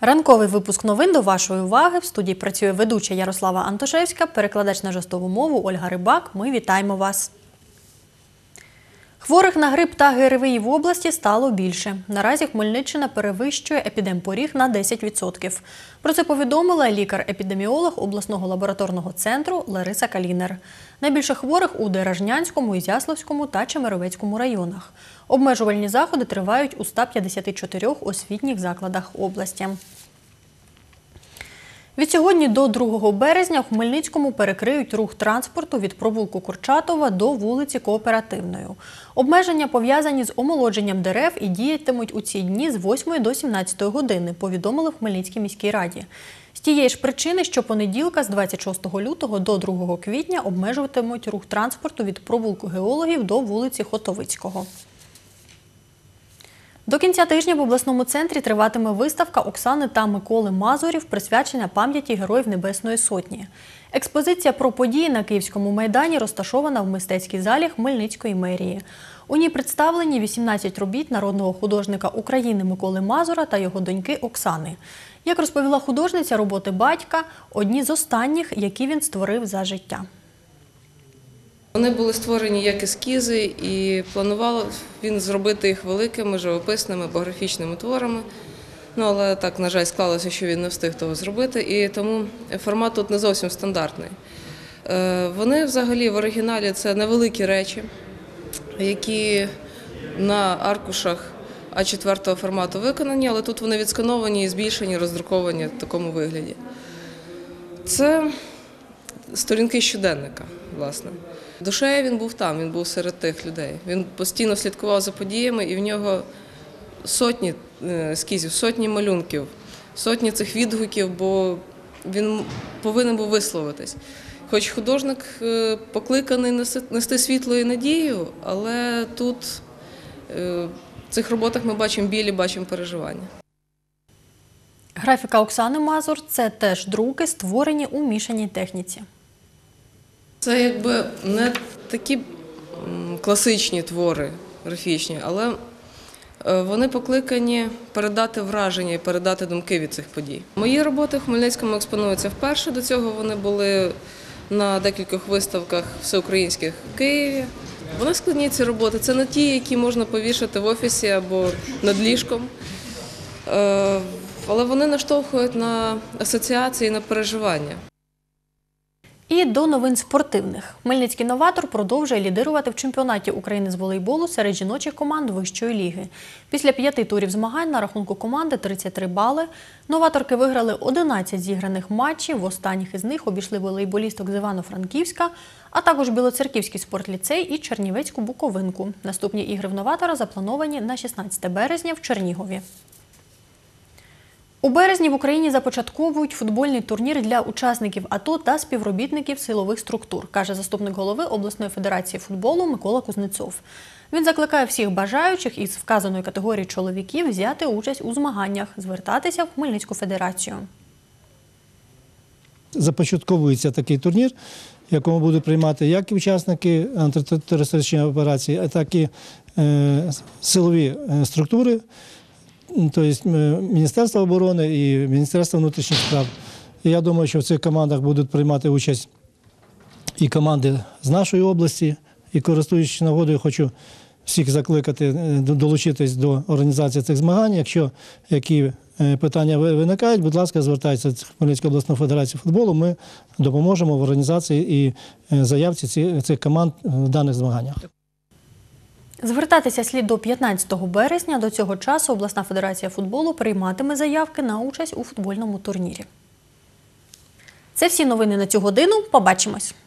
Ранковий випуск новин до вашої уваги. В студії працює ведуча Ярослава Антошевська, перекладач на жестову мову Ольга Рибак. Ми вітаємо вас. Хворих на грип та ГРВІ в області стало більше. Наразі Хмельниччина перевищує епідемпоріг на 10%. Про це повідомила лікар-епідеміолог обласного лабораторного центру Лариса Калінер. Найбільше хворих у Деражнянському, Ізяславському та Чемеровецькому районах. Обмежувальні заходи тривають у 154 освітніх закладах області. Від сьогодні до 2 березня в Хмельницькому перекриють рух транспорту від провулку Курчатова до вулиці Кооперативної. Обмеження пов'язані з омолодженням дерев і діятимуть у ці дні з 8 до 17 години, повідомили в Хмельницькій міській раді. З тієї ж причини, щопонеділка з 26 лютого до 2 квітня обмежуватимуть рух транспорту від провулку Геологів до вулиці Хотовицького. До кінця тижня в обласному центрі триватиме виставка Оксани та Миколи Мазурів, присвячена пам'яті Героїв Небесної Сотні. Експозиція про події на Київському майдані розташована в мистецькій залі Хмельницької мерії. У ній представлені 18 робіт народного художника України Миколи Мазура та його доньки Оксани. Як розповіла художниця, роботи батька – одні з останніх, які він створив за життя. Вони були створені як ескізи, і планував він зробити їх великими, живописними, графічними творами. Але так, на жаль, склалося, що він не встиг того зробити, і тому формат тут не зовсім стандартний. Вони взагалі в оригіналі – це невеликі речі, які на аркушах А4 формату виконані, але тут вони відскановані, збільшені, роздруковані в такому вигляді. Це сторінки щоденника, власне. Душею він був там, він був серед тих людей. Він постійно слідкував за подіями, і в нього сотні ескізів, сотні малюнків, сотні цих відгуків, бо він повинен був висловитись. Хоч художник покликаний нести світло і надію, але тут в цих роботах ми бачимо білі, бачимо переживання. Графіка Оксани Мазур – це теж друки, створені у мішаній техніці. Це якби не такі класичні твори графічні, але вони покликані передати враження і передати думки від цих подій. Мої роботи в Хмельницькому експонуються вперше, до цього вони були на декількох виставках всеукраїнських в Києві. Вони складні, ці роботи, це не ті, які можна повішати в офісі або над ліжком, але вони наштовхують на асоціації, на переживання. І до новин спортивних. Хмельницький новатор продовжує лідирувати в чемпіонаті України з волейболу серед жіночих команд вищої ліги. Після 5 турів змагань на рахунку команди 33 бали. Новаторки виграли 11 зіграних матчів, в останніх із них обійшли волейболісток з Івано-Франківська, а також Білоцерківський спортліцей і Чернівецьку Буковинку. Наступні ігри в новатора заплановані на 16 березня в Чернігові. У березні в Україні започатковують футбольний турнір для учасників АТО та співробітників силових структур, каже заступник голови обласної федерації футболу Микола Кузнецов. Він закликає всіх бажаючих із вказаної категорії чоловіків взяти участь у змаганнях, звертатися в Хмельницьку федерацію. Започатковується такий турнір, в якому будуть приймати як і учасники антитерористичної операції, так і силові структури, тобто Міністерство оборони і Міністерство внутрішніх справ. І я думаю, що в цих командах будуть приймати участь і команди з нашої області. І користуючись нагодою, хочу всіх закликати долучитись до організації цих змагань. Якщо які питання виникають, будь ласка, звертайтеся в Хмельницьку обласну федерацію футболу. Ми допоможемо в організації і заявці цих команд в даних змаганнях. Звертатися слід до 15 березня. До цього часу обласна федерація футболу прийматиме заявки на участь у футбольному турнірі. Це всі новини на цю годину. Побачимось!